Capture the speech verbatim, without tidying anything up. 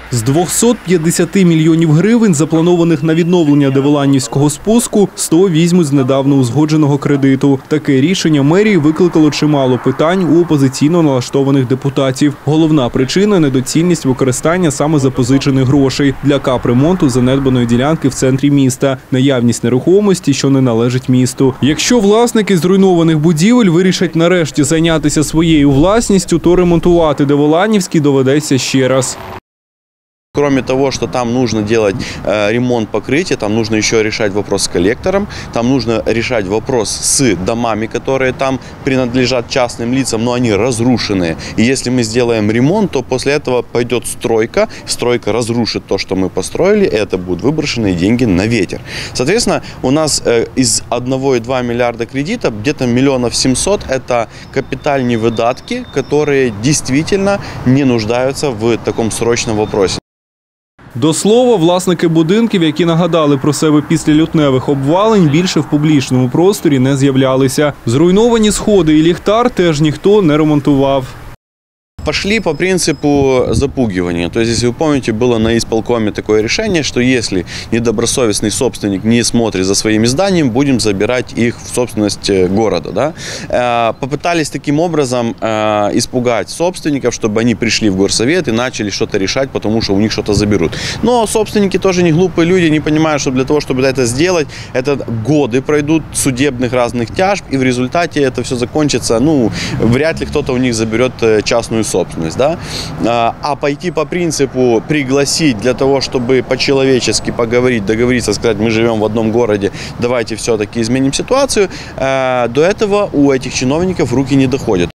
З двохсот п'ятдесяти мільйонів гривень, запланованих на відновлення Деволаннівського спуску, сто візьмуть з недавно узгодженого кредиту. Таке рішення мерії викликало чимало питань у опозиційно налаштованих депутатів. Головна причина – недоцільність використання саме запозичених грошей для капремонту занедбаної ділянки в центрі міста, наявність нерухомості, що не належить місту. Якщо власники зруйнованих будівель вирішать нарешті зайнятися своєю власністю, то ремонтувати Деволаннівський доведеться ще раз. Кроме того, что там нужно делать э, ремонт покрытия, там нужно еще решать вопрос с коллектором, там нужно решать вопрос с домами, которые там принадлежат частным лицам, но они разрушенные. И если мы сделаем ремонт, то после этого пойдет стройка, стройка разрушит то, что мы построили, и это будут выброшенные деньги на ветер. Соответственно, у нас э, из одного и двух миллиарда кредита где-то миллионов семьсот – это капитальные выдатки, которые действительно не нуждаются в таком срочном вопросе. До слова, власники будинків, які нагадали про себе після лютневих обвалень, більше в публічному просторі не з'являлися. Зруйновані сходи і ліхтар теж ніхто не ремонтував. Пошли по принципу запугивания. То есть, если вы помните, было на исполкоме такое решение, что если недобросовестный собственник не смотрит за своими зданиями, будем забирать их в собственность города. Да? Попытались таким образом испугать собственников, чтобы они пришли в горсовет и начали что-то решать, потому что у них что-то заберут. Но собственники тоже не глупые люди, не понимают, что для того, чтобы это сделать, это годы пройдут судебных разных тяжб, и в результате это все закончится, ну, вряд ли кто-то у них заберет частную собственность. собственность, да, а пойти по принципу пригласить для того, чтобы по-человечески поговорить, договориться, сказать, мы живем в одном городе, давайте все-таки изменим ситуацию, до этого у этих чиновников руки не доходят.